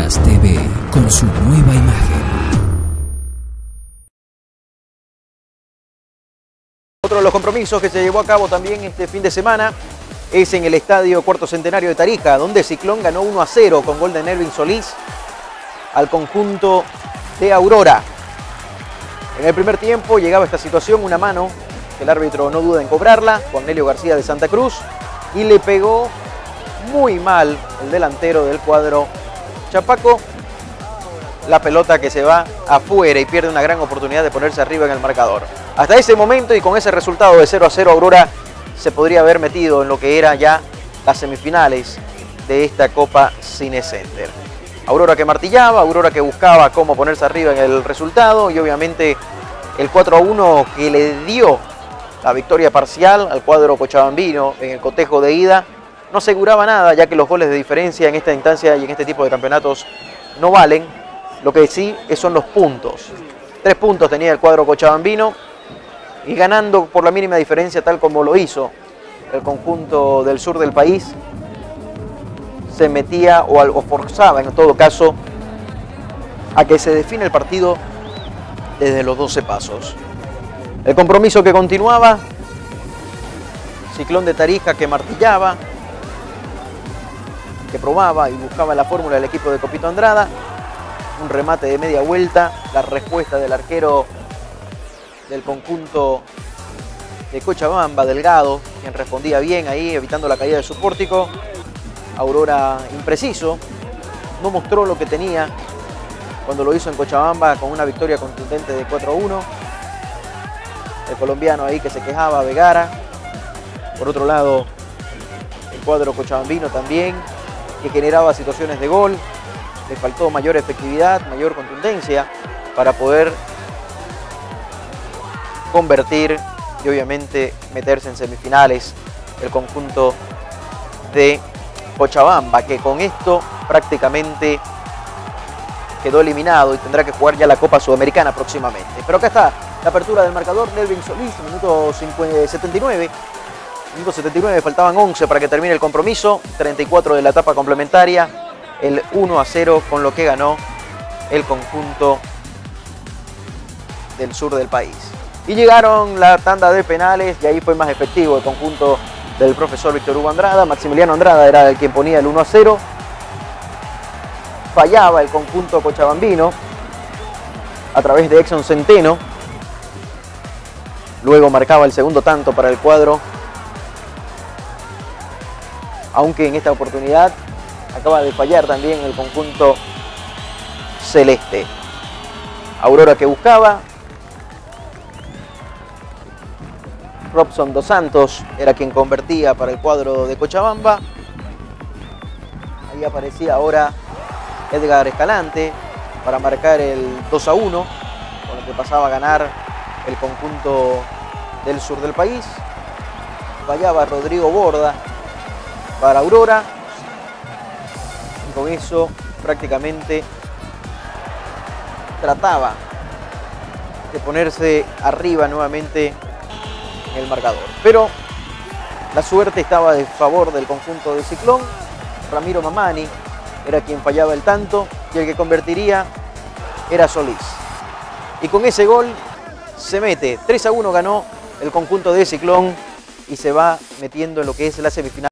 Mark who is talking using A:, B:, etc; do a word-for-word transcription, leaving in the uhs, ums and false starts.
A: Noticias T V con su nueva imagen.
B: Otro de los compromisos que se llevó a cabo también este fin de semana es en el Estadio Cuarto Centenario de Tarija, donde Ciclón ganó uno a cero con gol de Nervin Solís al conjunto de Aurora. En el primer tiempo llegaba esta situación, una mano, que el árbitro no duda en cobrarla, Cornelio García de Santa Cruz, y le pegó muy mal el delantero del cuadro Chapaco, la pelota que se va afuera y pierde una gran oportunidad de ponerse arriba en el marcador. Hasta ese momento y con ese resultado de cero a cero, Aurora se podría haber metido en lo que era ya las semifinales de esta Copa Cinecenter. Aurora que martillaba, Aurora que buscaba cómo ponerse arriba en el resultado y obviamente el cuatro a uno que le dio la victoria parcial al cuadro cochabambino en el cotejo de ida no aseguraba nada, ya que los goles de diferencia en esta instancia y en este tipo de campeonatos no valen. Lo que sí son los puntos. Tres puntos tenía el cuadro cochabambino y ganando por la mínima diferencia tal como lo hizo el conjunto del sur del país, se metía o algo forzaba en todo caso a que se define el partido desde los doce pasos. El compromiso que continuaba, Ciclón de Tarija que martillaba, que probaba y buscaba la fórmula del equipo de Copito Andrada, un remate de media vuelta, la respuesta del arquero del conjunto de Cochabamba, Delgado, quien respondía bien ahí, evitando la caída de su pórtico. Aurora impreciso, no mostró lo que tenía cuando lo hizo en Cochabamba con una victoria contundente de cuatro a uno. El colombiano ahí que se quejaba, Vegara. Por otro lado, el cuadro cochabambino también, que generaba situaciones de gol. Le faltó mayor efectividad, mayor contundencia para poder convertir y obviamente meterse en semifinales el conjunto de Cochabamba, que con esto prácticamente quedó eliminado y tendrá que jugar ya la Copa Sudamericana próximamente. Pero acá está la apertura del marcador, Nervin Solís, minuto setenta y nueve. Minuto setenta y nueve, faltaban once para que termine el compromiso, treinta y cuatro de la etapa complementaria, el uno a cero con lo que ganó el conjunto del sur del país. Y llegaron la tanda de penales y ahí fue más efectivo el conjunto del profesor Víctor Hugo Andrada. Maximiliano Andrada era el quien ponía el uno a cero. Fallaba el conjunto cochabambino a través de Exxon Centeno. Luego marcaba el segundo tanto para el cuadro, aunque en esta oportunidad acaba de fallar también el conjunto celeste. Aurora que buscaba, Robson dos Santos era quien convertía para el cuadro de Cochabamba. Ahí aparecía ahora Edgar Escalante para marcar el dos a uno, con lo que pasaba a ganar el conjunto del sur del país. Fallaba Rodrigo Borda para Aurora y con eso prácticamente trataba de ponerse arriba nuevamente en el marcador. Pero la suerte estaba de favor del conjunto de Ciclón. Ramiro Mamani era quien fallaba el tanto y el que convertiría era Solís. Y con ese gol se mete, tres a uno ganó el conjunto de Ciclón y se va metiendo en lo que es la semifinal.